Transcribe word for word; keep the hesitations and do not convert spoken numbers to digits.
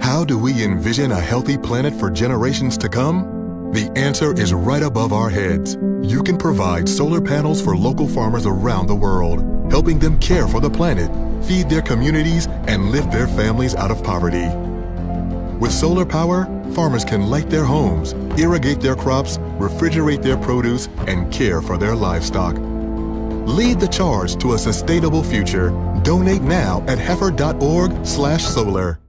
How do we envision a healthy planet for generations to come? The answer is right above our heads. You can provide solar panels for local farmers around the world, helping them care for the planet, feed their communities, and lift their families out of poverty. With solar power, farmers can light their homes, irrigate their crops, refrigerate their produce, and care for their livestock. Lead the charge to a sustainable future. Donate now at heifer dot org slash solar.